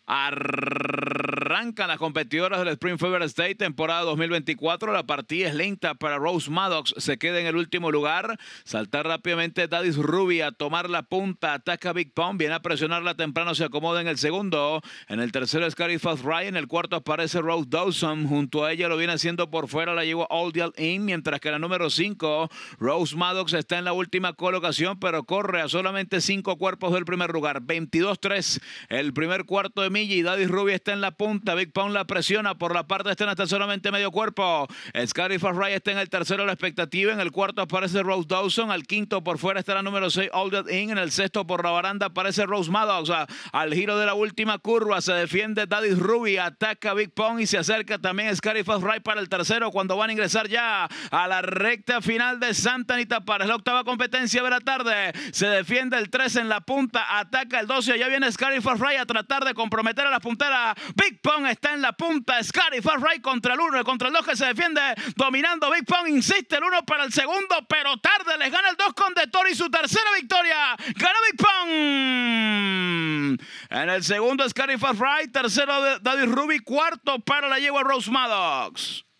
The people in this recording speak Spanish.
Arrancan las competidoras del Spring Fever State, temporada 2024. La partida es lenta para Rose Maddox. Se queda en el último lugar. Saltar rápidamente Daddy's Ruby a tomar la punta. Ataca Big Pong. Viene a presionarla temprano. Se acomoda en el segundo. En el tercero es Scary Fast Ryan. En el cuarto aparece Rose Dawson. Junto a ella lo viene haciendo por fuera. La llevó All Deal In. Mientras que la número 5, Rose Maddox, está en la última colocación, pero corre a solamente 5 cuerpos del primer lugar. 22-3 el primer cuarto de milla y Daddy's Ruby está en la punta. Big Pong la presiona por la parte externa, está solamente medio cuerpo. Scary Fast Ryan está en el tercero, la expectativa. En el cuarto aparece Rose Dawson. Al quinto por fuera está la número 6, All That In. En el sexto por la baranda aparece Rose Maddox. Al giro de la última curva se defiende Daddy's Ruby, ataca Big Pong y se acerca también Scary Fast Ryan para el tercero, cuando van a ingresar ya a la recta final de Santa Anita Park. Es la octava competencia de la tarde. Se defiende el 13 en la punta, ataca el 12. Allá viene Scary Fast Ryan a tratar de comprometer a la puntera. Big Pong está en la punta. Scary Fast Ryan contra el 1 y contra el 2 que se defiende, dominando Big Pong. Insiste el 1 para el segundo, pero tarde. Les gana el 2 con De Toro y su tercera victoria. Gana Big Pong. En el segundo Scary Fast Ryan, tercero Daddy's Ruby, cuarto para la yegua Rose Maddox.